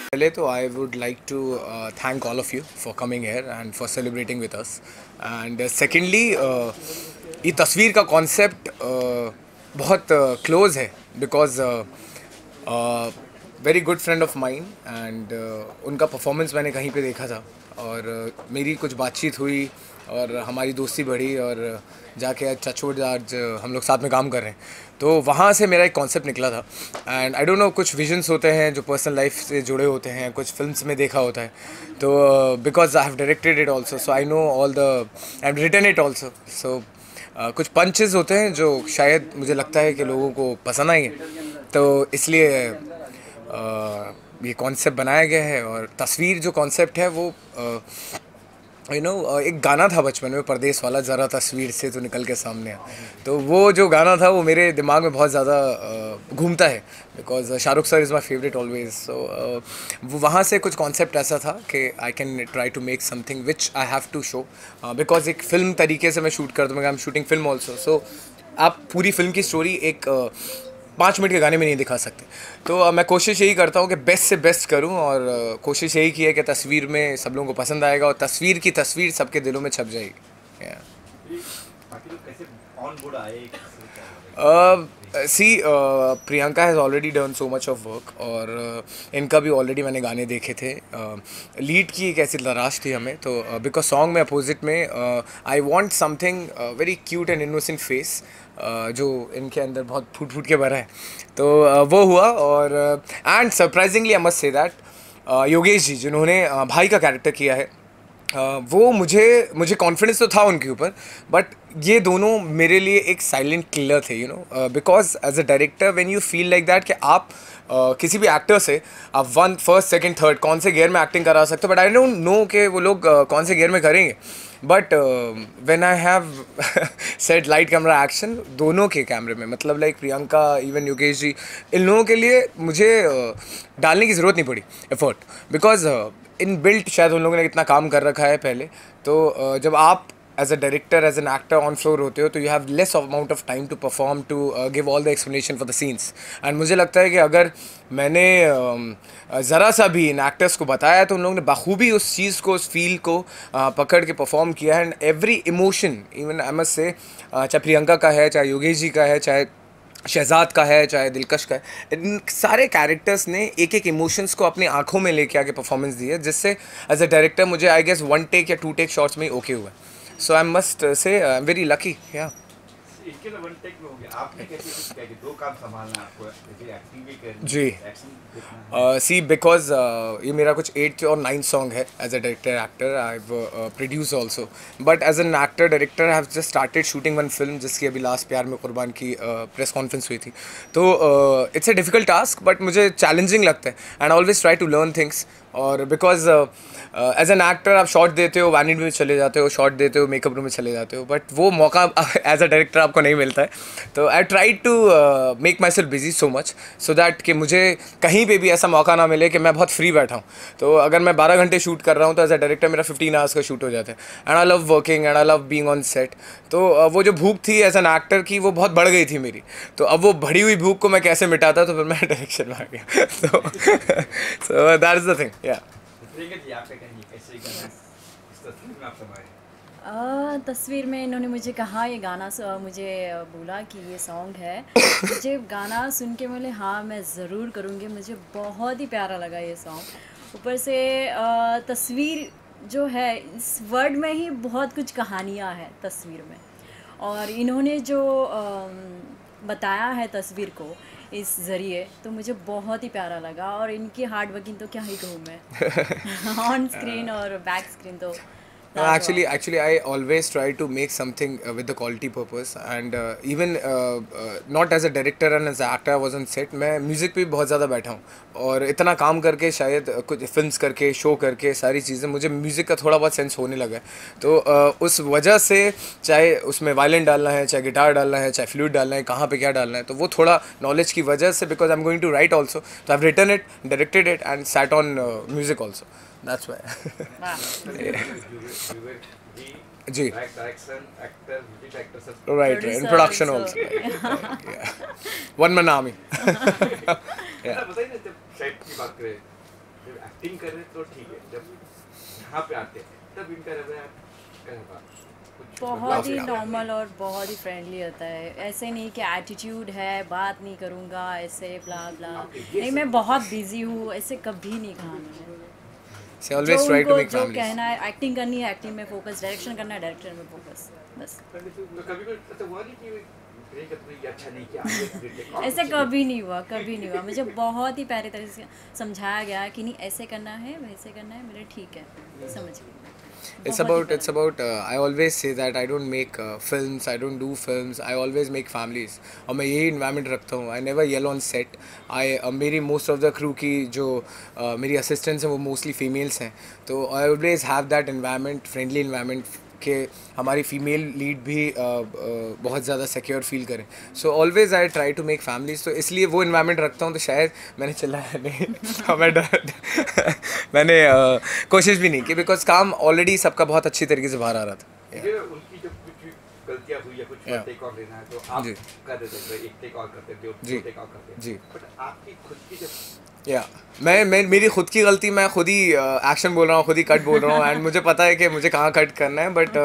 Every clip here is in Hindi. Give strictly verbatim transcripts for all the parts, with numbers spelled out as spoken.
पहले तो I would like to thank all of you for coming here and for celebrating with us and secondly ये तस्वीर का कॉन्सेप्ट uh, बहुत क्लोज uh, है because very good friend of mine and उनका परफॉर्मेंस मैंने कहीं पे देखा था और uh, मेरी कुछ बातचीत हुई और हमारी दोस्ती बढ़ी और जाके आज टचवुड आज हम लोग साथ में काम कर रहे हैं, तो वहाँ से मेरा एक कॉन्सेप्ट निकला था. एंड आई डोंट नो, कुछ विजन्स होते हैं जो पर्सनल लाइफ से जुड़े होते हैं, कुछ फिल्म्स में देखा होता है, तो because I have directed it also so I know all the I have written it also. So कुछ पंचेस होते हैं जो शायद मुझे लगता है कि लोगों को पसंद आएंगे, तो इसलिए uh, ये कॉन्सेप्ट बनाया गया है. और तस्वीर जो कॉन्सेप्ट है वो uh, यू नो एक गाना था बचपन में, परदेस वाला, ज़रा तस्वीर से तो निकल के सामने आ. तो वो जो गाना था वो मेरे दिमाग में बहुत ज़्यादा घूमता है because Shahrukh sir is my favourite always. So वो वहाँ से कुछ कॉन्सेप्ट ऐसा था कि I can try to make something which I have to show because एक फ़िल्म तरीके से मैं शूट कर दूँगा. I am shooting film also, so आप पूरी फिल्म की स्टोरी एक uh, पाँच मिनट के गाने में नहीं दिखा सकते. तो uh, मैं कोशिश यही करता हूँ कि बेस्ट से बेस्ट करूँ और uh, कोशिश यही की है कि तस्वीर में सब लोगों को पसंद आएगा और तस्वीर की तस्वीर सबके दिलों में छप जाएगी. See Priyanka has already done so much of work और uh, इनका भी ऑलरेडी मैंने गाने देखे थे. लीड uh, की एक ऐसी तलाश थी हमें, तो बिकॉज uh, सॉन्ग में अपोजिट में I want something very cute and innocent face जो इनके अंदर बहुत फूट फूट के भरा है, तो uh, वो हुआ. और and surprisingly I must say that Yogesh ji जिन्होंने uh, भाई का कैरेक्टर किया है, Uh, वो मुझे मुझे कॉन्फिडेंस तो था उनके ऊपर, बट ये दोनों मेरे लिए एक साइलेंट किलर थे, you know, because as a director when you feel like that कि आप uh, किसी भी एक्टर से आप वन फर्स्ट सेकंड थर्ड कौन से गियर में एक्टिंग करा सकते हो, बट आई डोंट नो कि वो लोग uh, कौन से गियर में करेंगे. But when I have set light camera action दोनों के कैमरे में, मतलब लाइक प्रियंका इवन योगेश जी, इन लोगों के लिए मुझे uh, डालने की ज़रूरत नहीं पड़ी एफर्ट, बिकॉज इन बिल्ट शायद उन लोगों ने इतना काम कर रखा है पहले. तो uh, जब आप as a director as an actor on floor होते हो तो you have less amount of time to perform to give all the explanation for the scenes. And मुझे लगता है कि अगर मैंने uh, ज़रा सा भी इन एक्टर्स को बताया तो उन लोगों ने बखूबी उस चीज़ को, उस फील को uh, पकड़ के परफॉर्म किया है. And every emotion, even I must say, चाहे प्रियंका का है, चाहे योगेश जी का है, चाहे शहजाद का है, चाहे दिलकश का है, इन सारे कैरेक्टर्स ने एक एक इमोशंस को अपनी आंखों में लेके आके परफॉर्मेंस दी है, जिससे एज अ डायरेक्टर मुझे आई गेस वन टेक या टू टेक शॉट्स में ही ओके हुआ. सो आई मस्ट से आई एम वेरी लकी. या इनके तो वन टेक में हो गया, आपने कैसे कुछ किया कि दो काम संभालना आपको, जैसे एक्टिंग भी करनी जी. एक्शन सी बिकॉज ये मेरा कुछ एट्थ और नाइन्थ सॉन्ग है as a director actor. I have produce also, but as an actor director I have just started shooting one film जिसकी अभी लास्ट प्यार में कुर्बान की प्रेस कॉन्फ्रेंस हुई थी. तो it's a difficult task but मुझे चैलेंजिंग लगता है and always try to learn things. और बिकॉज एज एन एक्टर आप शॉट देते हो, वैनिटी में चले जाते हो, शॉट देते हो, मेकअप रूम में चले जाते हो, बट वो मौका एज अ डायरेक्टर आपको नहीं मिलता है. तो I try to make myself busy so much so that कि मुझे कहीं पे भी ऐसा मौका ना मिले कि मैं बहुत फ्री बैठा हूँ. तो अगर मैं बारह घंटे शूट कर रहा हूँ तो एज अ डायरेक्टर मेरा फिफ्टीन आवर्स का शूट हो जाता है. And I love working and I love being on set. तो uh, वो जो भूख थी एज एन एक्टर की वो बहुत बढ़ गई थी मेरी. तो अब वो बढ़ी हुई भूख को मैं कैसे मिटाता, तो फिर मैं डायरेक्शन में आ गया. तो so that is the thing. या आ, तस्वीर में इन्होंने मुझे कहा ये गाना, मुझे बोला कि ये सॉन्ग है. मुझे गाना सुन के बोले हाँ मैं ज़रूर करूँगी. मुझे बहुत ही प्यारा लगा ये सॉन्ग. ऊपर से आ, तस्वीर जो है, इस वर्ड में ही बहुत कुछ कहानियाँ हैं तस्वीर में, और इन्होंने जो आ, बताया है तस्वीर को इस ज़रिए, तो मुझे बहुत ही प्यारा लगा. और इनकी हार्ड वर्किंग तो क्या ही कहूँ मैं ऑन स्क्रीन और बैक स्क्रीन. तो No, actually, actually, I always try to make something uh, with the quality purpose, and uh, even uh, uh, not as a director and as an actor I was on set. मैं म्यूज़िक पे बहुत ज़्यादा बैठा हूँ और इतना काम करके, शायद कुछ फिल्म्स करके, शो करके, सारी चीज़ें मुझे म्यूज़िक का थोड़ा बहुत सेंस होने लगा है. तो uh, उस वजह से चाहे उसमें वायलिन डालना है, चाहे गिटार डालना है, चाहे फ्लूट डालना है, कहाँ पे क्या डालना है, तो वो थोड़ा नॉलेज की वजह से, because I am going to write also, तो I have written it, directed it and sat on music also. That's why. जी. direction, actor, music actor, सब. Right, right. In production also. Right, yeah. One man army. अच्छा, बताइए ना, जब सेट की बात करें जब एक्टिंग कर रहे तो ठीक है, जब यहाँ पे आते हैं तब इनका रवैया कैसा? बहुत ही नॉर्मल और बहुत ही फ्रेंडली होता है। ऐसे नहीं कि एटीट्यूड है, बात नहीं करूँगा ऐसे ब्ला ब्ला, नहीं मैं बहुत बिजी हूँ, ऐसे कभी नहीं कहा मैंने। So always try to make जो families. कहना है एक्टिंग करनी है एक्टिंग में फोकस, डायरेक्शन करना है डायरेक्शन में फोकस, बस। कभी कोई ऐसा हुआ नहीं कि ब्रेक तो ये अच्छा नहीं किया? ऐसे कभी नहीं हुआ, कभी नहीं हुआ। मुझे बहुत ही प्यारे तरह से समझाया गया कि नहीं ऐसे करना है वैसे करना है, मेरे ठीक है, समझ गई। It's about it's about uh, I always say that I don't make uh, films, I don't do films, I always make families. और मैं यही environment रखता हूँ. I never yell on set. I uh, मेरी most of the crew की जो uh, मेरी assistants हैं वो mostly females हैं, तो I always have that environment, friendly environment कि हमारी फीमेल लीड भी uh, uh, बहुत ज़्यादा सिक्योर फील करें. So always I try to make families, तो इसलिए वो इन्वायरमेंट रखता हूँ. तो शायद मैंने चिल्लाया नहीं मैं डर मैंने uh, कोशिश भी नहीं की, बिकॉज काम ऑलरेडी सबका बहुत अच्छी तरीके से बाहर आ रहा था. ये उनकी जब कुछ गलतियां हुई या कुछ Yeah. टेक ऑफ लेना है तो आप जी. कर देते थे, एक टेक ऑफ करते थे, जी. दो टेक ऑफ करते थे. जी. बट आपकी खुद की जब या मैं मैं मेरी खुद की गलती, मैं खुद ही एक्शन बोल रहा हूँ, खुद ही कट बोल रहा हूँ, एंड मुझे पता है कि मुझे कहाँ कट करना है. But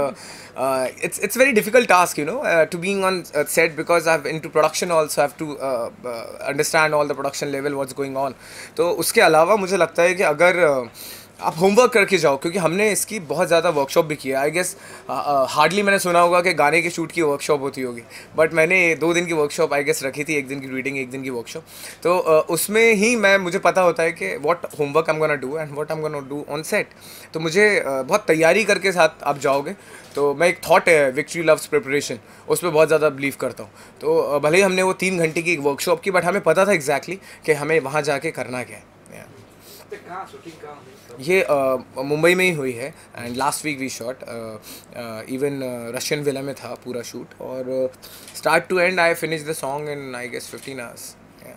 it's it's very difficult task, you know, to being on set, because I have into production also have to understand all the production level what's going on. तो उसके अलावा मुझे लगता है कि अगर uh, आप होमवर्क करके जाओ, क्योंकि हमने इसकी बहुत ज़्यादा वर्कशॉप भी किया. आई गेस हार्डली मैंने सुना होगा कि गाने के शूट की वर्कशॉप होती होगी, बट मैंने दो दिन की वर्कशॉप आई गेस रखी थी, एक दिन की रीडिंग एक दिन की वर्कशॉप. तो uh, उसमें ही मैं मुझे पता होता है कि what homework I am gonna do and what I am gonna do on set. तो मुझे uh, बहुत तैयारी करके साथ आप जाओगे. तो मैं एक थॉट है विक्ट्री लव्स प्रिपरेशन, उस पर बहुत ज़्यादा बिलीव करता हूँ. तो uh, भले ही हमने वो तीन घंटे की वर्कशॉप की, बट हमें पता था एग्जैक्टली कि हमें वहाँ जाके करना क्या है. कहाँ शूटिंग कहाँ हुई? ये uh, मुंबई में ही हुई है, and last week we shot, even Russian villa में था पूरा शूट, और start to end I finish the song in I guess fifteen hours.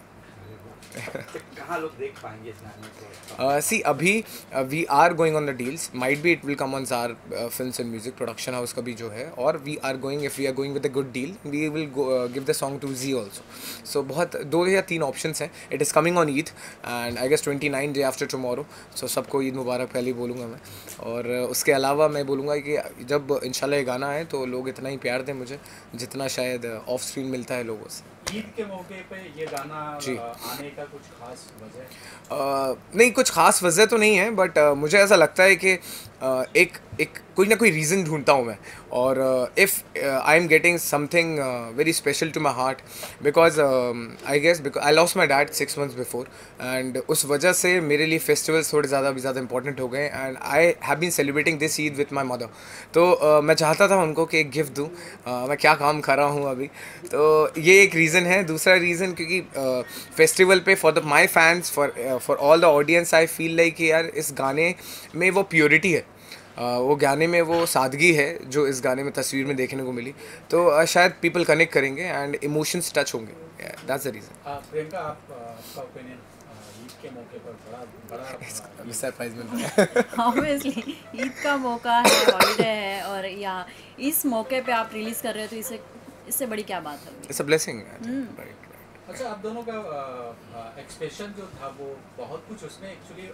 कहाँ लोग देख पाएंगे इस गाने को? सी अभी we are going on the deals, might be it will come on Jar films and music production house का भी जो है, और we are going, if we are going with a good deal we will give the song to Zee also. So बहुत दो या तीन ऑप्शंस हैं. It is coming on Eid and I guess twenty nine day after tomorrow. So सबको ईद मुबारक पहले ही बोलूँगा मैं. और uh, उसके अलावा मैं बोलूँगा कि जब इंशाल्लाह ये गाना है तो लोग इतना ही प्यार दें मुझे जितना शायद ऑफ स्क्रीन मिलता है लोगों से. ईद के मौके पे ये गाना जी. आने का कुछ खास वजह? uh, नहीं, कुछ खास वजह तो नहीं है, बट uh, मुझे ऐसा लगता है कि uh, एक एक कोई ना कोई रीज़न ढूंढता हूँ मैं. और if I am getting something very special to my heart, because I guess because I lost my dad six months before, and उस वजह से मेरे लिए फेस्टिवल्स थोड़े ज़्यादा भी ज़्यादा इंपॉर्टेंट हो गए, and I have been celebrating this Eid with my mother. तो uh, मैं चाहता था उनको कि एक गिफ्ट दूँ. uh, मैं क्या काम कर रहा हूँ अभी, तो ये एक रीज़न है. दूसरा रीज़न क्योंकि फेस्टिवल uh, पे for the my fans, for for all the audience, I feel like कि यार इस गाने में वो प्योरिटी है, Uh, वो गाने में वो सादगी है जो इस गाने में तस्वीर में देखने को मिली. तो uh, शायद पीपल कनेक्ट करेंगे एंड इमोशंस टच होंगे. That's the reason. प्रियंका, आप आपका ओपिनियन ईद के मौके पर बड़ा बड़ा सरप्राइज मिल रहा है. ऑब्वियसली ईद का मौका है, हॉलीडे है, और यहाँ इस मौके पे आप रिलीज़ कर रहे हो तो इससे इससे बड़ी क्या बात है? It's a blessing. राइट. अच्छा, आप दोनों का एक्सप्रेशन जो था वो बहुत कुछ उसमें एक्चुअली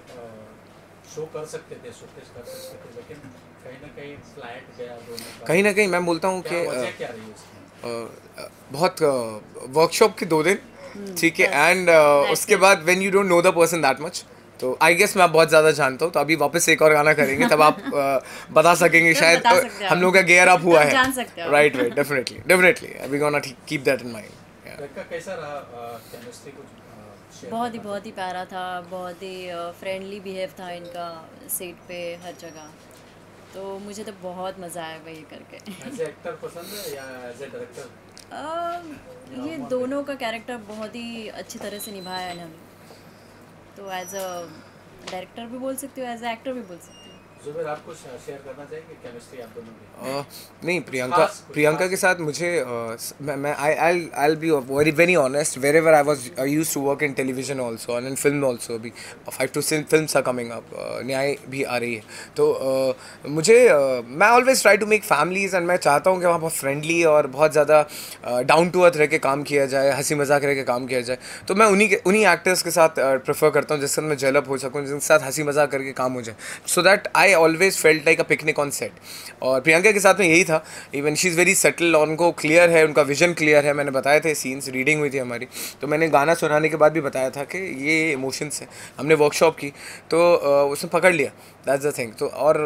शो कर सकते थे, शोकेस कर सकते थे, लेकिन कहीं ना कहीं फ्लैट गया दोनों का. कहीं ना कहीं मैं बोलता हूँ कि वजह क्या रही उसमें? बहुत वर्कशॉप के दो दिन, ठीक है, एंड उसके बाद when you don't know the person that much, तो आई गेस मैं बहुत ज़्यादा जानता हूँ. तो अभी वापस एक और गाना करेंगे तब आप uh, बता सकेंगे शायद बता सकते हम लोग का गेयर अप हुआ है. जान सकते हो. Right right definitely definitely we gonna keep that in mind. कैसा रहा केमिस्ट्री? कुछ बहुत ही बहुत ही प्यारा था, बहुत ही फ्रेंडली बिहेव था इनका सेट पे हर जगह. तो मुझे तो बहुत मज़ा आया वही करके. एज ए एक्टर पसंद है या एज ए डायरेक्टर? ये दोनों का कैरेक्टर बहुत ही अच्छी तरह से निभाया है इन्होंने. तो एज अ डायरेक्टर भी बोल सकते हो, एज ए एक्टर भी बोल सकते हो. जुबैर आप कुछ शेयर करना चाहेंगे केमिस्ट्री आप दोनों की? uh, नहीं प्रियंका खास- कुछ प्रियंका खास- के साथ मुझे uh, मैं मैं I I I be very very honest where ever I was use to work in television also and in film also अभी five two film are coming up, न्याय भी आ रही है तो uh, मुझे uh, मैं always try to make families and मैं चाहता हूँ कि वहाँ बहुत फ्रेंडली और बहुत ज़्यादा डाउन टू अर्थ रह के काम किया जाए, हंसी मजाक रह के काम किया जाए। तो मैं उन्हीं के उन्हीं एक्टर्स के साथ प्रेफर करता हूँ जिसके साथ मैं जेलअप हो सकूँ, जिनके साथ हंसी मजाक करके काम हो जाए, so that I always felt like a picnic on set. और प्रियंका के साथ में यही था, even she is very settle और उनको क्लियर है, उनका विजन क्लियर है। मैंने बताए थे सीन्स, रीडिंग हुई थी हमारी, तो मैंने गाना सुनाने के बाद भी बताया था कि ये इमोशंस है। हमने वर्कशॉप की तो उसने पकड़ लिया, दैट्स द थिंग। तो और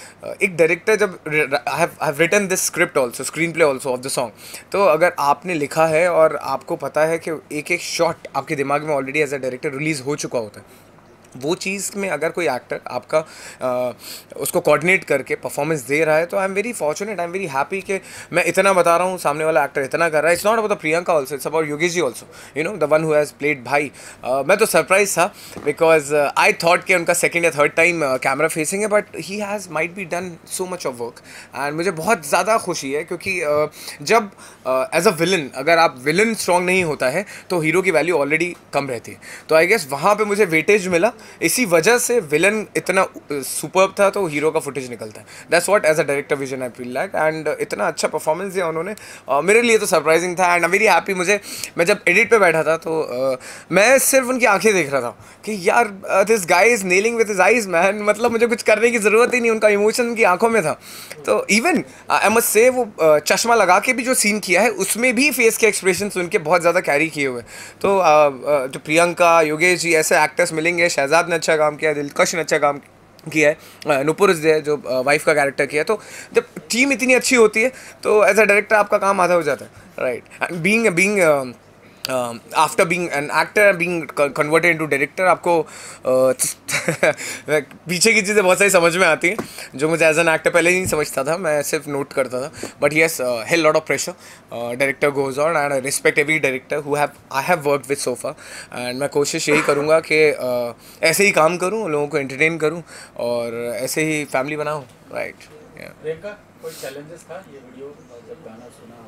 एक डायरेक्टर जब I have written this script also, screen play also of the song, तो अगर आपने लिखा है और आपको पता है कि एक एक शॉट आपके दिमाग में already as a director release हो चुका होता है, वो चीज़ में अगर कोई एक्टर आपका आ, उसको कोऑर्डिनेट करके परफॉर्मेंस दे रहा है, तो I am very fortunate, I am very happy कि मैं इतना बता रहा हूँ, सामने वाला एक्टर इतना कर रहा है। It's not about the Priyanka also, it's about Yogesh ji also, you know the one who has played भाई। uh, मैं तो सरप्राइज था बिकॉज आई थॉट कि उनका सेकेंड या थर्ड टाइम कैमरा फेसिंग है, but he has might be done so much of work and मुझे बहुत ज़्यादा खुशी है क्योंकि uh, जब एज अ विलन, अगर आप विलन स्ट्रॉन्ग नहीं होता है तो हीरो की वैल्यू ऑलरेडी कम रहती है। तो आई गेस वहाँ पे मुझे वेटेज मिला, इसी वजह से विलन इतना सुपर्ब था तो हीरो का फुटेज निकलता है। That's what as a director vision I feel like, and इतना अच्छा परफॉर्मेंस दिया उन्होंने, uh, मेरे लिए तो सरप्राइजिंग था एंड आई वेरी हैप्पी। मुझे मैं जब एडिट पे बैठा था तो uh, मैं सिर्फ उनकी आंखें देख रहा था कि यार this guy is nailing with his eyes man, मतलब मुझे कुछ करने की ज़रूरत ही नहीं, उनका इमोशन उनकी आंखों में था। तो इवन आई मस्ट से वो uh, चश्मा लगा के भी जो सीन किया है उसमें भी फेस के एक्सप्रेशन उनके बहुत ज़्यादा कैरी किए हुए। तो uh, uh, जो प्रियंका, योगेश जी ऐसे एक्टर्स मिलेंगे, शहजाद ने अच्छा काम किया, दिलकश ने अच्छा काम किया है, नुपुर है जो वाइफ का कैरेक्टर किया है। तो जब टीम इतनी अच्छी होती है तो एज अ डायरेक्टर आपका काम आधा हो जाता है, right. And being being after being an actor being converted into director, आपको uh, पीछे की चीज़ें बहुत सारी समझ में आती हैं जो मुझे एज एन एक्टर पहले नहीं समझता था, मैं सिर्फ नोट करता था। But yes, hell lot of pressure director goes on and I respect every director who have I have worked with so far, and मैं कोशिश यही करूँगा कि uh, ऐसे ही काम करूँ, लोगों को एंटरटेन करूँ और ऐसे ही फैमिली बनाऊँ, राइट। प्रियंका, कोई चैलेंजेस था ये वीडियो जब गाना सुना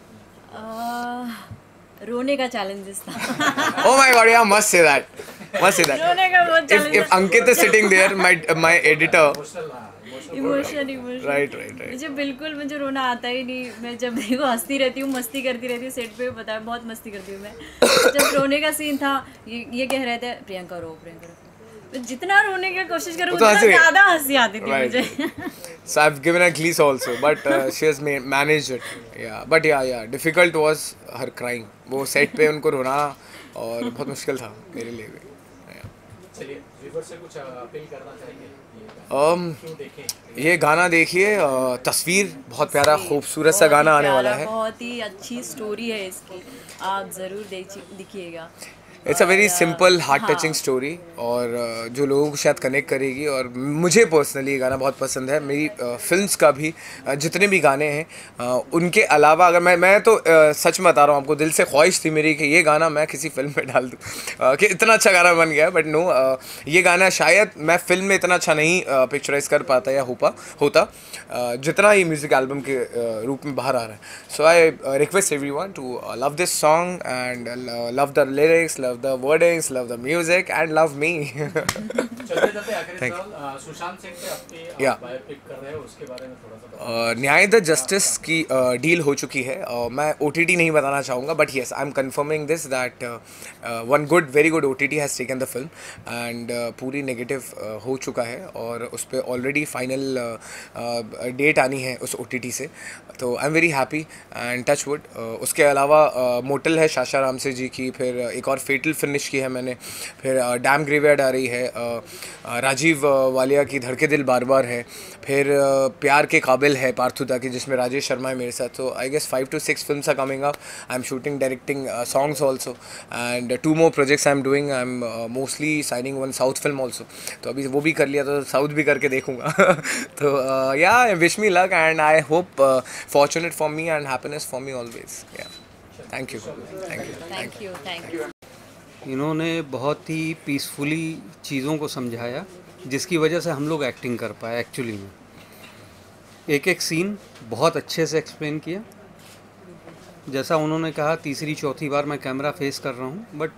आपने? रोने का चैलेंजेस था। Oh my God, yeah, must say that. Must say that. रोने का बहुत If challenge. if Ankit is sitting there, my my editor. Emotional, हाँ, emotional emotion emotion Right, right, right. मुझे बिल्कुल मुझे रोना आता ही नहीं। मैं जब देखो हंसती रहती हूँ, मस्ती करती रहती हूँ, सेट पे पता है बहुत मस्ती करती हूँ मैं। जब रोने का सीन था, ये ये कह रहे थे प्रियंका रो, प्रियंका रो, जितना रोने की कोशिश करूँ तो उतना हंसी- ज़्यादा हंसी आती थी Right. मुझे। So I've given her glees also, but uh, she has ma- managed it. Yeah, but yeah, yeah. Difficult was her crying. वो सेट पे उनको रोना और बहुत मुश्किल था मेरे लिए भी। Yeah. चलिए, व्यूअर से कुछ अपील करना चाहेंगे ये Um, क्यों देखें? ये गाना देखिए, uh, तस्वीर बहुत प्यारा खूबसूरत सा गाना आने वाला है। बहुत ही अच्छी स्टोरी है इसकी, आप ज़रूर देखिएगा। It's a very simple heart touching story और uh, जो लोगों को शायद कनेक्ट करेगी, और मुझे पर्सनली ये गाना बहुत पसंद है। मेरी फिल्म्स uh, का भी uh, जितने भी गाने हैं uh, उनके अलावा अगर मैं मैं तो uh, सच में बता रहा हूँ आपको, दिल से ख्वाहिश थी मेरी कि ये गाना मैं किसी फिल्म में डाल दूँ, uh, कि इतना अच्छा गाना बन गया। बट नो, uh, ये गाना शायद मैं फिल्म में इतना अच्छा नहीं पिक्चराइज uh, कर पाता या हो पा होता uh, जितना ये म्यूज़िक एल्बम के uh, रूप में बाहर आ रहा है। So I request everyone to love this song and love the lyrics, love the wordings, love the music and love me. चलते चलते आखिरी सवाल, सुशांत सिंह पे आपकी Yeah. बायोपिक कर रहे हो, उसके बारे में थोड़ा सा बताओ। Uh, न्याय द जस्टिस की डील हो चुकी है। uh, मैं ओ टी टी नहीं बताना चाहूँगा, but yes I am confirming this that one good very good O T T has taken the film and पूरी नेगेटिव हो चुका है और उस पर ऑलरेडी फाइनल डेट आनी है उस ओ टी टी से। तो I am very happy and touch wood. उसके अलावा uh, मोटल है शाशा रामसे जी की, फिर एक और फेटल फिनिश की है मैंने, फिर डैम ग्रेवयार्ड आ रही है, uh, uh, Rajiv uh, Walia की धड़के दिल बार बार है, फिर uh, प्यार के काबिल है पार्थुता की जिसमें राजेश शर्मा है मेरे साथ। तो I guess five to six films are coming up. I am shooting directing songs also and two more projects I am doing. I am mostly signing one south film also, तो अभी वो भी कर लिया तो साउथ भी करके देखूंगा। तो yeah wish me luck and I hope fortunate for me and happiness for me always. Yeah thank you thank you thank you thank you. इन्होंने बहुत ही पीसफुली चीज़ों को समझाया जिसकी वजह से हम लोग एक्टिंग कर पाए एक्चुअली में। एक एक सीन बहुत अच्छे से एक्सप्लेन किया। जैसा उन्होंने कहा, तीसरी चौथी बार मैं कैमरा फेस कर रहा हूँ, बट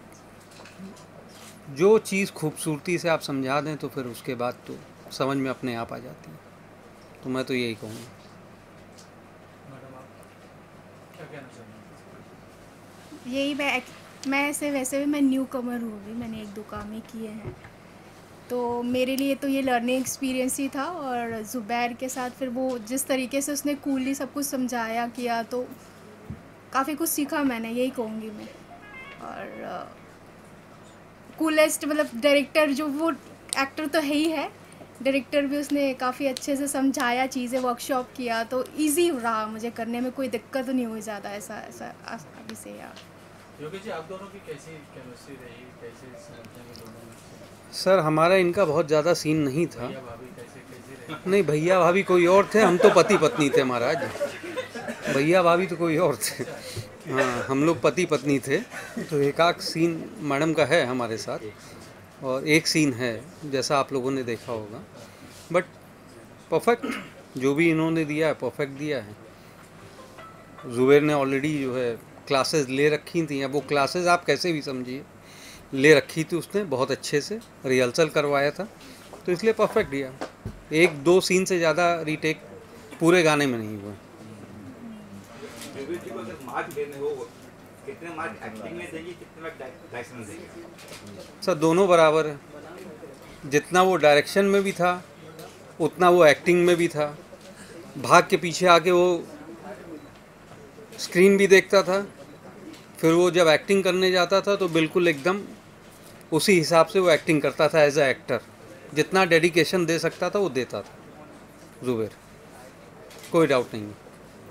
जो चीज़ खूबसूरती से आप समझा दें तो फिर उसके बाद तो समझ में अपने आप आ जाती है। तो मैं तो यही कहूँगा। मैडम आप क्या कहना चाहेंगे? यही मैं एक- मैं ऐसे वैसे भी मैं न्यू कमर हूँ, अभी मैंने एक दो काम ही किए हैं, तो मेरे लिए तो ये लर्निंग एक्सपीरियंस ही था। और ज़ुबैर के साथ फिर वो जिस तरीके से उसने कूली सब कुछ समझाया किया, तो काफ़ी कुछ सीखा मैंने, यही कहूँगी मैं। और कूलेस्ट मतलब डायरेक्टर जो वो एक्टर तो है ही है, डायरेक्टर भी उसने काफ़ी अच्छे से समझाया, चीज़ें वर्कशॉप किया, तो इजी रहा मुझे करने में, कोई दिक्कत नहीं हुई ज़्यादा ऐसा ऐसा अभी से। यार योगी जी, आप दोनों की कैसी केमिस्ट्री रही, कैसे समझने में दोनों में? सर हमारा इनका बहुत ज़्यादा सीन नहीं था। भैया भाभी कैसे कैसी रही? नहीं, भैया भाभी कोई और थे, हम तो पति पत्नी थे महाराज। भैया भाभी तो कोई और थे। हाँ, हम लोग पति पत्नी थे। तो एक आध सीन मैडम का है हमारे साथ, और एक सीन है जैसा आप लोगों ने देखा होगा, बट परफेक्ट जो भी इन्होंने दिया है परफेक्ट दिया है। ज़ुबैर ने ऑलरेडी जो है क्लासेस ले रखी थी, अब वो क्लासेस आप कैसे भी समझिए ले रखी थी उसने, बहुत अच्छे से रिहर्सल करवाया था, तो इसलिए परफेक्ट दिया। एक दो सीन से ज़्यादा रीटेक पूरे गाने में नहीं हुआ। योगी जी को अगर मार्क्स देने हो, कितने मार्क्स एक्टिंग में देंगे, कितने मार्क्स डायरेक्शन में देंगे? सर दोनों बराबर है। जितना वो डायरेक्शन में भी था उतना वो एक्टिंग में भी था। भाग के पीछे आके वो स्क्रीन भी देखता था, फिर वो जब एक्टिंग करने जाता था तो बिल्कुल एकदम उसी हिसाब से वो एक्टिंग करता था एज अ एक्टर। जितना डेडिकेशन दे सकता था वो देता था ज़ुबैर, कोई डाउट नहीं है।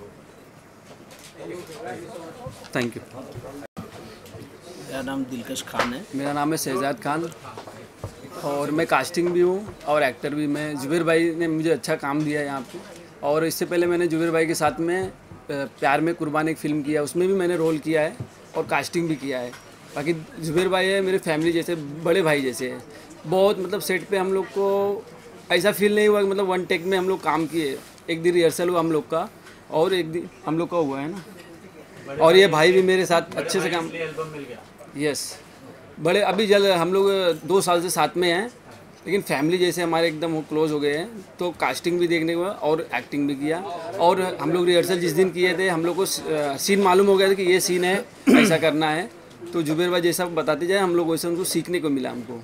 Thank you. मेरा नाम दिलकश खान है। मेरा नाम है शहजाद खान और मैं कास्टिंग भी हूँ और एक्टर भी। मैं ज़ुबैर भाई ने मुझे अच्छा काम दिया है यहाँ पे, और इससे पहले मैंने ज़ुबैर भाई के साथ में प्यार में कुर्बान एक फ़िल्म किया, उसमें भी मैंने रोल किया है और कास्टिंग भी किया है। बाकी ज़ुबैर भाई है मेरे फैमिली जैसे, बड़े भाई जैसे है। बहुत मतलब सेट पे हम लोग को ऐसा फील नहीं हुआ कि मतलब वन टेक में हम लोग काम किए। एक दिन रिहर्सल हुआ हम लोग का और एक दिन हम लोग का हुआ है ना। और ये भाई भी मेरे साथ अच्छे से काम, एल्बम मिल गया। यस बड़े अभी जल हम लोग दो साल से साथ में हैं, लेकिन फैमिली जैसे हमारे एकदम वो क्लोज हो गए हैं। तो कास्टिंग भी देखने को और एक्टिंग भी किया, और हम लोग रिहर्सल जिस दिन किए थे हम लोग को सीन मालूम हो गया था कि ये सीन है, ऐसा करना है। तो ज़ुबैर भाई जैसा बताते जाए हम लोग वैसे उनको सीखने को मिला हमको।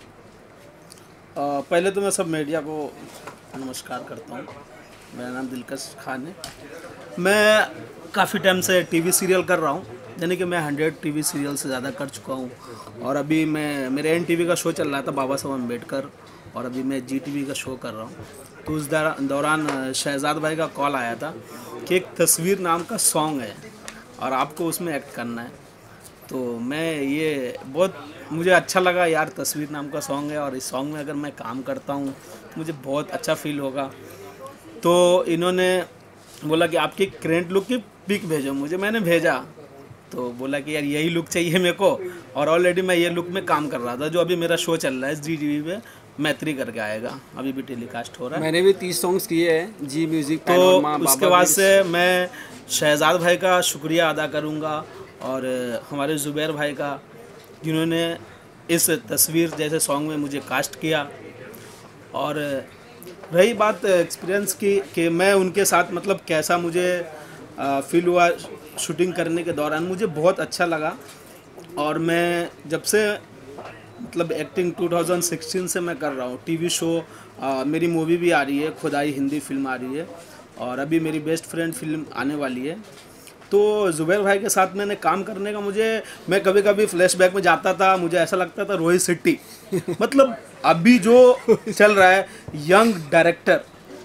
आ, पहले तो मैं सब मीडिया को नमस्कार करता हूँ। मेरा नाम दिलकश खान है। मैं काफ़ी टाइम से टीवी सीरियल कर रहा हूँ, यानी कि मैं हंड्रेड टीवी सीरियल से ज़्यादा कर चुका हूँ। और अभी मैं मेरे एन टीवी का शो चल रहा था बाबा साहब अम्बेडकर, और अभी मैं जी टीवी का शो कर रहा हूँ। तो उस दौरान शहजाद भाई का कॉल आया था कि एक तस्वीर नाम का सॉन्ग है और आपको उसमें एक्ट करना है। तो मैं ये बहुत मुझे अच्छा लगा यार, तस्वीर नाम का सॉन्ग है और इस सॉन्ग में अगर मैं काम करता हूँ तो मुझे बहुत अच्छा फील होगा। तो इन्होंने बोला कि आपकी करेंट लुक की पिक भेजो मुझे। मैंने भेजा तो बोला कि यार यही लुक चाहिए मेरे को, और ऑलरेडी मैं ये लुक में काम कर रहा था। जो अभी मेरा शो चल रहा है जी टीवी पे, मैत्री करके आएगा, अभी भी टेलीकास्ट हो रहा है। मैंने भी तीस सॉन्ग्स किए हैं जी म्यूजिक। तो उसके बाद से मैं शहजाद भाई का शुक्रिया अदा करूँगा और हमारे ज़ुबैर भाई का, जिन्होंने इस तस्वीर जैसे सॉन्ग में मुझे कास्ट किया। और रही बात एक्सपीरियंस की कि मैं उनके साथ मतलब कैसा मुझे फील हुआ शूटिंग करने के दौरान, मुझे बहुत अच्छा लगा। और मैं जब से मतलब एक्टिंग दो हज़ार सोलह से मैं कर रहा हूँ। टीवी शो, आ, मेरी मूवी भी आ रही है, खुदाई हिंदी फिल्म आ रही है, और अभी मेरी बेस्ट फ्रेंड फिल्म आने वाली है। तो ज़ुबैर भाई के साथ मैंने काम करने का, मुझे मैं कभी कभी फ्लैशबैक में जाता था, मुझे ऐसा लगता था रोहित शेट्टी। मतलब अभी जो चल रहा है, यंग डायरेक्टर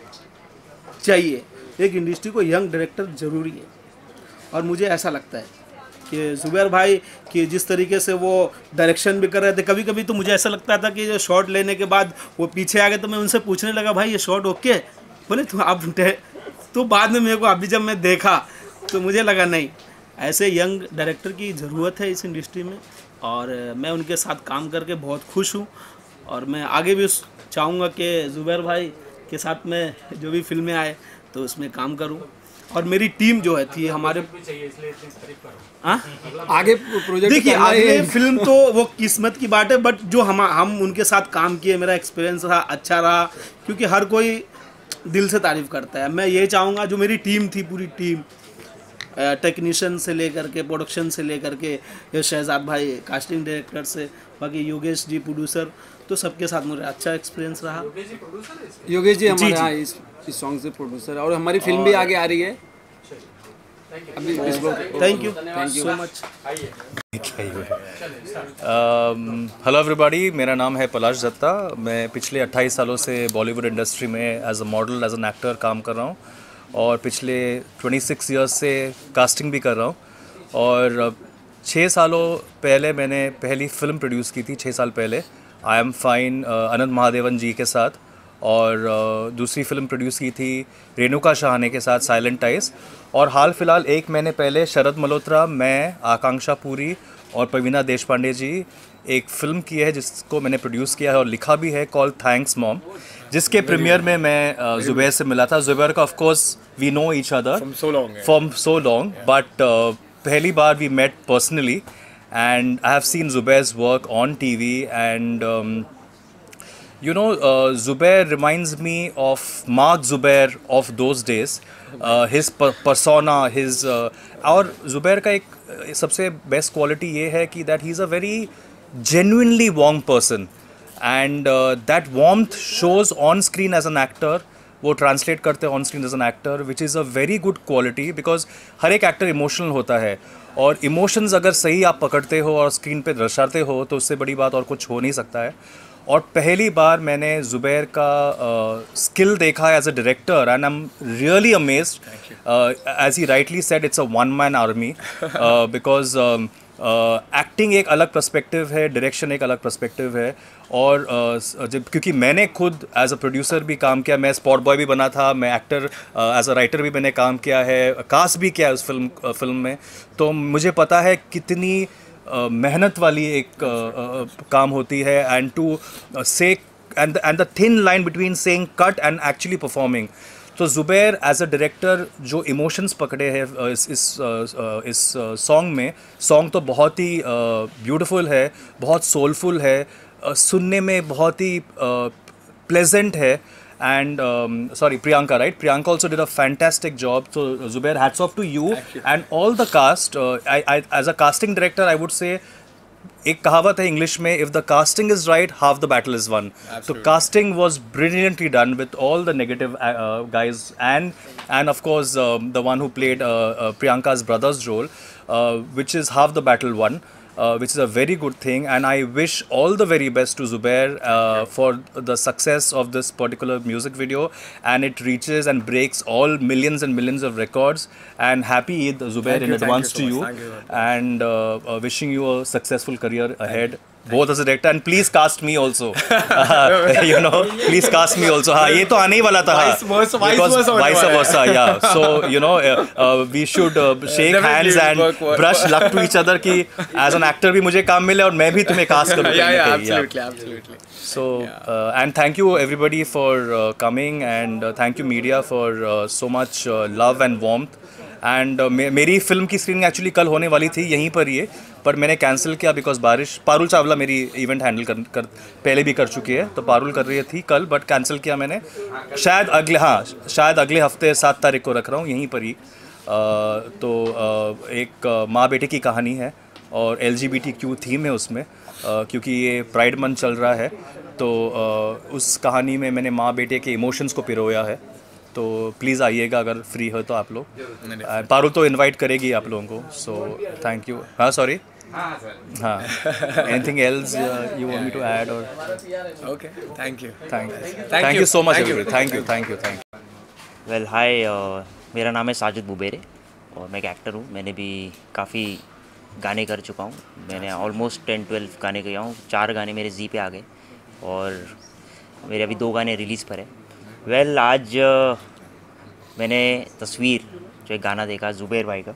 चाहिए, एक इंडस्ट्री को यंग डायरेक्टर ज़रूरी है। और मुझे ऐसा लगता है कि ज़ुबैर भाई कि जिस तरीके से वो डायरेक्शन भी कर रहे थे, कभी कभी तो मुझे ऐसा लगता था कि शॉट लेने के बाद वो पीछे आ गए तो मैं उनसे पूछने लगा भाई ये शॉट ओके? बोले तो आप, तो बाद में मेरे को अभी जब मैं देखा तो मुझे लगा नहीं, ऐसे यंग डायरेक्टर की ज़रूरत है इस इंडस्ट्री में। और मैं उनके साथ काम करके बहुत खुश हूँ, और मैं आगे भी चाहूँगा कि ज़ुबैर भाई के साथ में जो भी फिल्में आए तो उसमें काम करूं। और मेरी टीम जो है थी हमारे हाँ आगे प्रोजेक्ट देखिए अगले फिल्म तो वो किस्मत की बात है, बट जो हम हम उनके साथ काम किए मेरा एक्सपीरियंस रहा अच्छा रहा, क्योंकि हर कोई दिल से तारीफ करता है। मैं ये चाहूँगा जो मेरी टीम थी, पूरी टीम टेक्नीशियन से लेकर के प्रोडक्शन से लेकर के ये शहजाद भाई कास्टिंग डायरेक्टर से बाकी योगेश जी प्रोड्यूसर, तो सबके साथ मुझे अच्छा एक्सपीरियंस रहा। योगेश जी हमारे यहाँ इस इस सॉन्ग से प्रोड्यूसर, और हमारी फिल्म भी आगे आ रही है अभी। Thank you thank you so much. Hello everybody, मेरा नाम है पलाश दत्ता। मैं पिछले अट्ठाईस सालों से बॉलीवुड इंडस्ट्री में as a model, as an actor काम कर रहा हूँ, और पिछले छब्बीस इयर्स से कास्टिंग भी कर रहा हूँ। और छः सालों पहले मैंने पहली फ़िल्म प्रोड्यूस की थी, छः साल पहले, I am fine Anant Mahadevan ji के साथ, और uh, दूसरी फ़िल्म प्रोड्यूस की थी रेणुका शाहने के साथ, साइलेंट आइज। और हाल फिलहाल एक महीने पहले शरद मल्होत्रा, मैं, आकांक्षा पुरी और प्रवीणा देशपांडे जी एक फ़िल्म की है जिसको मैंने प्रोड्यूस किया है और लिखा भी है, कॉल थैंक्स मॉम, जिसके प्रीमियर में मैं ज़ुबैर से मिला था। ज़ुबैर का of course we know each other from so long, but पहली बार we met personally, and I have seen Zubair's work on T V, and um, you know, uh, Zubair reminds me of Mark Zubair of those days. Uh, his per persona, his uh, और Zubair का एक सबसे best quality ये है कि that he's a very genuinely warm person, and uh, that warmth shows on screen as an actor. वो ट्रांसलेट करते हैं on screen as an actor, which is a very good quality, because हर एक एक्टर इमोशनल होता है, और इमोशंस अगर सही आप पकड़ते हो और स्क्रीन पे दर्शाते हो तो उससे बड़ी बात और कुछ हो नहीं सकता है। और पहली बार मैंने ज़ुबैर का स्किल uh, देखा as a director, and I am really amazed. As he rightly said, it's a one man army, because acting एक अलग पर्सपेक्टिव है, डायरेक्शन एक अलग पर्सपेक्टिव है। और uh, जब क्योंकि मैंने खुद एज अ प्रोड्यूसर भी काम किया, मैं स्पॉट बॉय भी बना था, मैं एक्टर एज अ राइटर भी मैंने काम किया है, कास्ट भी किया है उस फिल्म uh, फिल्म में, तो मुझे पता है कितनी uh, मेहनत वाली एक uh, uh, काम होती है, and to say and and the thin line between saying cut and actually performing. तो ज़ुबैर एज अ डायरेक्टर जो इमोशंस पकड़े हैं इस इस इस सॉन्ग में, सॉन्ग तो बहुत ही ब्यूटीफुल है, बहुत सोलफुल है, uh, सुनने में बहुत ही प्लेजेंट है। And sorry Priyanka, right, Priyanka also did a fantastic job. So Zubair, hats off to you and all the cast. uh, I, I as a casting director I would say, एक कहावत है इंग्लिश में, if the casting is right half the battle is won. तो casting was brilliantly done with all the negative guys, and and of course the one who played Priyanka's brother's role, uh, which is half the battle won, uh, which is a very good thing, and I wish all the very best to Zubair uh, for the success of this particular music video, and it reaches and breaks all millions and millions of records. And happy Eid, Zubair, in advance to you, and uh, uh, wishing you a successful career ahead, both as a director, and please cast me also. uh, you know, please cast me also. हाँ, ये तो आने ही वाला था, vice versa, vice versa, vice versa, yeah. So you know, uh, uh, we should uh, shake hands and work, work, brush work. luck to each other कि as an actor भी मुझे काम मिले और मैं भी तुम्हें cast करूँ। yeah, yeah, absolutely, yeah. absolutely. So uh, and thank you everybody for uh, coming, and uh, thank you media for uh, so much uh, love and warmth. And uh, मे, मेरी फिल्म की स्क्रीनिंग एक्चुअली कल होने वाली थी यहीं पर ही, पर मैंने कैंसिल किया बिकॉज बारिश। पारुल चावला मेरी इवेंट हैंडल कर, कर पहले भी कर चुकी है, तो पारुल कर रही थी कल, बट कैंसिल किया मैंने। शायद अगले हाँ शायद अगले हफ्ते सात तारीख को रख रहा हूँ यहीं पर ही। uh, तो uh, एक uh, माँ बेटे की कहानी है और L G B T Q theme है उसमें, uh, क्योंकि ये प्राइड मंथ चल रहा है, तो uh, उस कहानी में मैंने माँ बेटे के इमोशंस को पिरोया है। तो प्लीज़ आइएगा अगर फ्री हो तो आप लोग, पारुल तो इनवाइट करेगी आप लोगों को। So thank you. हाँ सॉरी, हाँ, anything else you want me to add? और okay, thank you thank you thank you so much, thank you thank you thank you. Well hi, मेरा नाम है साजिद बुबेरे और मैं एक एक्टर हूँ। मैंने भी काफ़ी गाने कर चुका हूँ, मैंने ऑलमोस्ट टेन ट्वेल्व गाने किया हूँ। चार गाने मेरे जी पे आ गए और मेरे अभी दो गाने रिलीज़ पर है। वेल well, आज मैंने तस्वीर जो एक गाना देखा ज़ुबैर भाई का,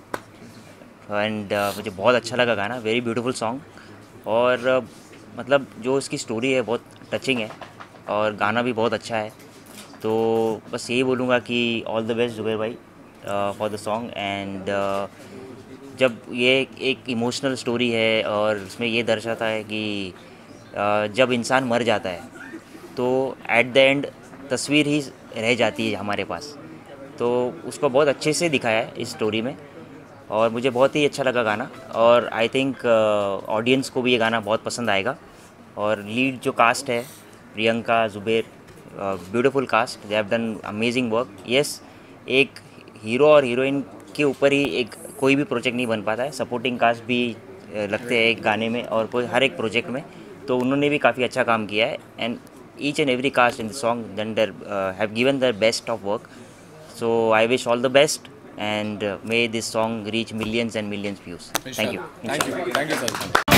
एंड uh, मुझे बहुत अच्छा लगा गाना, वेरी ब्यूटीफुल सॉन्ग, और uh, मतलब जो इसकी स्टोरी है बहुत टचिंग है और गाना भी बहुत अच्छा है। तो बस यही बोलूँगा कि ऑल द बेस्ट जुबैर भाई फॉर द सॉन्ग। एंड जब ये एक इमोशनल स्टोरी है और उसमें ये दर्शाता है कि uh, जब इंसान मर जाता है तो एट द एंड तस्वीर ही रह जाती है हमारे पास, तो उसको बहुत अच्छे से दिखाया है इस स्टोरी में और मुझे बहुत ही अच्छा लगा गाना। और आई थिंक ऑडियंस को भी ये गाना बहुत पसंद आएगा। और लीड जो कास्ट है Priyanka, Zubair, beautiful cast, they have done amazing work. Yes, एक हीरो और हीरोइन के ऊपर ही एक कोई भी प्रोजेक्ट नहीं बन पाता है, सपोर्टिंग कास्ट भी लगते हैं एक गाने में और कोई हर एक प्रोजेक्ट में, तो उन्होंने भी काफ़ी अच्छा काम किया है। And each and every cast in the song then there have given their best of work. So I wish all the best and uh, may this song reach millions and millions views. Thank you. Thank you. Thank you, sir.